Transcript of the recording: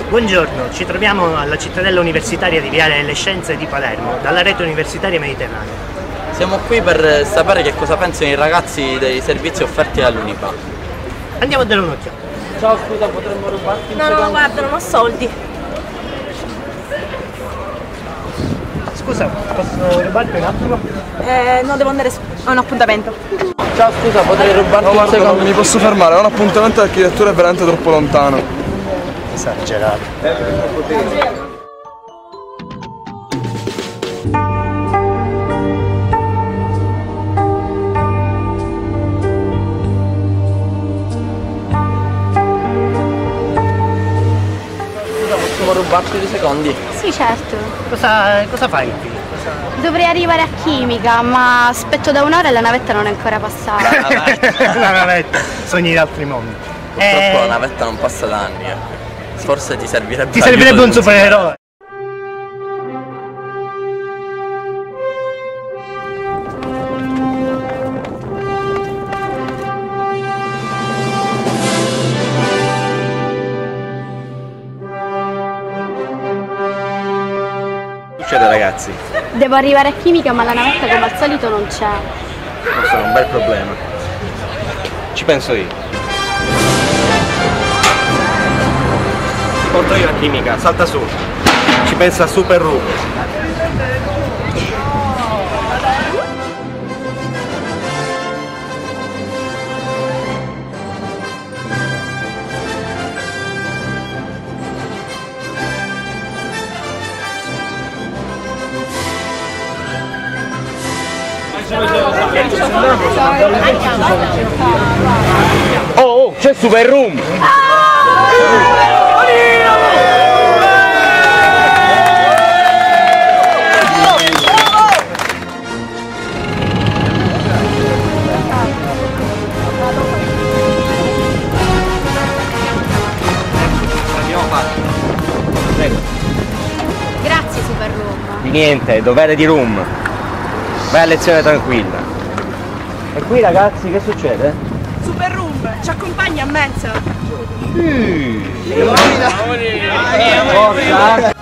Buongiorno, ci troviamo alla cittadella universitaria di Viale delle Scienze di Palermo, dalla rete universitaria mediterranea. Siamo qui per sapere che cosa pensano i ragazzi dei servizi offerti dall'Unipa. Andiamo a dare un'occhiata. Ciao, scusa, potremmo rubarti un secondo? No, guarda, non ho soldi. Scusa, posso rubarti un attimo? No, devo andare a un appuntamento. Ciao, scusa, potrei rubarti un secondo? Non mi posso fermare, ho un appuntamento di architettura veramente troppo lontano. Esagerato. Possiamo rubarti 2 secondi? Sì, certo. Cosa fai qui? Dovrei arrivare a chimica, ma aspetto da un'ora e la navetta non è ancora passata. La navetta, sogni di altri mondi. Purtroppo la navetta non passa da anni. Forse ti servirebbe un supereroe. Che succede, ragazzi? Devo arrivare a chimica, ma la navetta come al solito non c'è. Questo è un bel problema. Ci penso io. Ti porto io a chimica, salta su. Ci pensa Super Ru. Oh, c'è Super Room! Grazie, Super Room. Di niente, dovere di Room. Vai a lezione tranquilla. E qui, ragazzi, che succede? Super Room, ci accompagni a mensa? Forza!